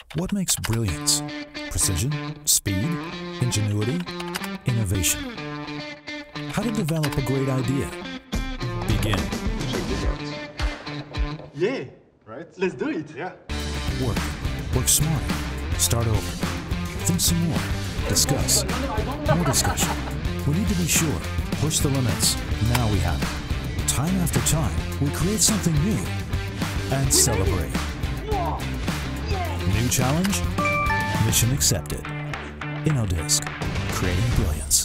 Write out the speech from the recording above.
What makes brilliance? Precision, speed, ingenuity, innovation. How to develop a great idea? Begin. Yeah, right? Let's do it. Yeah. Work smarter. Start over. Think some more. Discuss. More discussion. We need to be sure. Push the limits. Now we have it. Time after time, we create something new and celebrate. New challenge? Mission accepted. InnoDisc. Creating brilliance.